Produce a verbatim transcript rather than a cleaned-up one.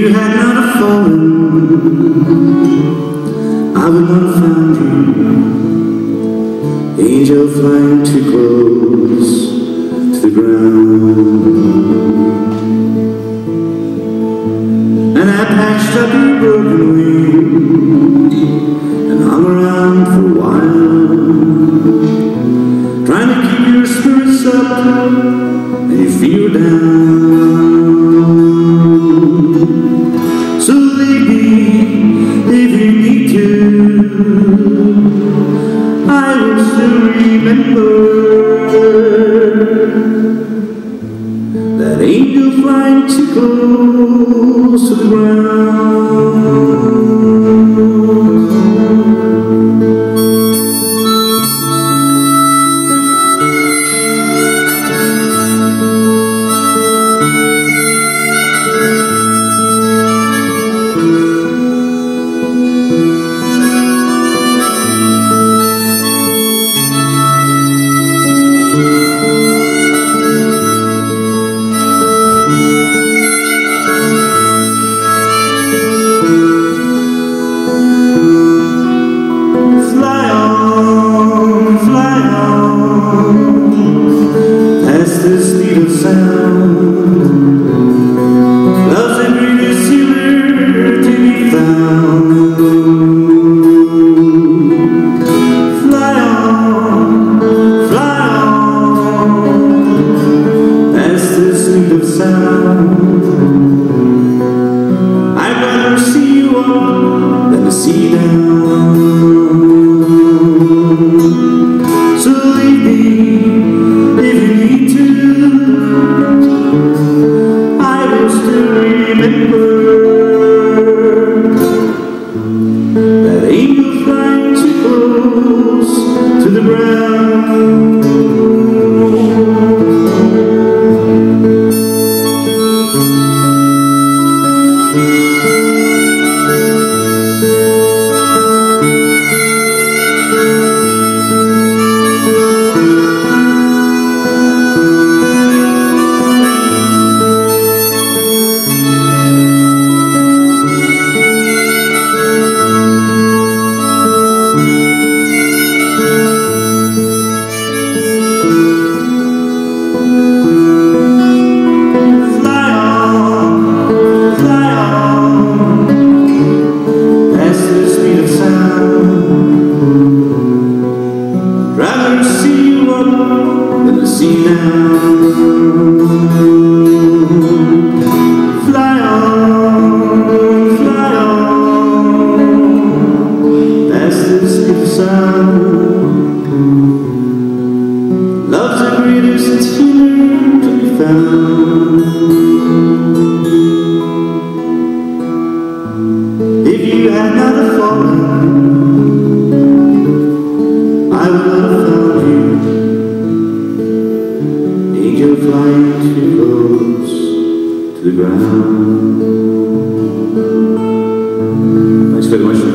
you had not have fallen, I would not have found you. Angel flying too close to the ground. And I patched up your broken wing and hung around for a while, trying to keep your spirits up and you feel down. So baby, if you need to, I will still remember that angel flying too close to the ground. I'd rather see you up than to see you down. So leave me if you need to, I will still remember that angel flying too close to the ground. Rather see you up than to see you down. Fly on, fly on, past this little sound. Love's the greatest healer to be found. If you had not have fallen, I would not have found you. Angel flying too close to the ground. Thanks very much.